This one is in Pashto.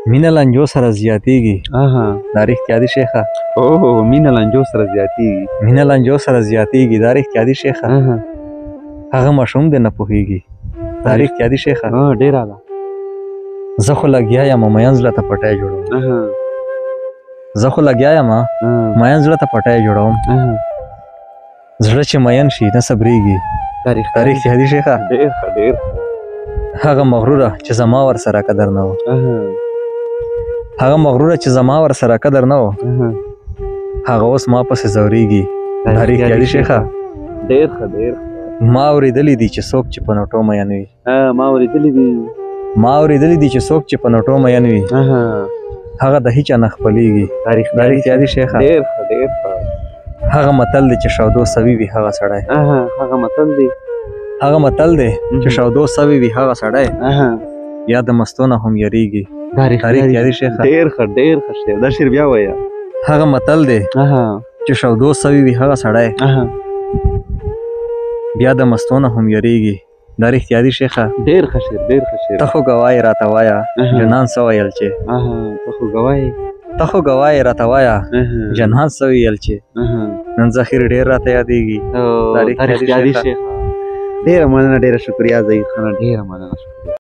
مینه لانجو سره زیاتیږي. دا رښتیا دي شیخه؟ اوه مینه لانجو سره زیاتیږي. مینه لانجو سره زیاتیږي، دا رښتیا دي شیخه؟ هغه ماشوم دې نه پوهیږي، دا رښتیا دي شیخه؟ ډیره ده. زه خو لګیا یم مین زړه ته پټی جوړوم. زه خو لګیا یم مین زړه ته پټی جوړوم. زړه چې مین شي نه صبریږي، دا رښتیا دي شیخه؟ ډیر ښه ډیر. هغه مغروره چې زما ورسره قدر نه و، هغه مغروره چې زما ورسره قدر نه و، هغه اوس ما پسې ځورېږي، دا رښتیا دي شیخه؟ ډیر ښه ډیر. ما اورېدلي دي چې څوک چې په نوټو مین وي. ما اورېدلي دي. ما اورېدلي دي چې څوک چې په نوټو مین وي هغه د هیچا نه خپلېږي، دا رښتیا دي شیخه؟ ډیر ښه ډیر. هغه متل دی چې شودو سوي وي هغه سړی. هغه متل دی. هغه متل دی چې شودو سوي وي هغه سړی یا د مستو نه هم یریږي، دا رښتیا دي شیخه؟ ډیر ښه ډیر ښه شعر. دا شعر بیا وایه. هغه متل دی چې شودو سوي وي هغه سړی بیا د مستو نه هم یریږي، دا رښتیا دي شیخه؟ ډیر ښه شعر ډیر ښه شعر. ته خو ګوایې راته وایه جنان څه ویل چې. ته خو ګوایې. ته خو ګوایې راته وایه جنان څه ویل چې. نن ذخیر ډیر راته یادېږي، دا رښتیا دي شیخه؟ ډیره مننه، ډیره شکریا ضعیف خانه، ډیره مننه.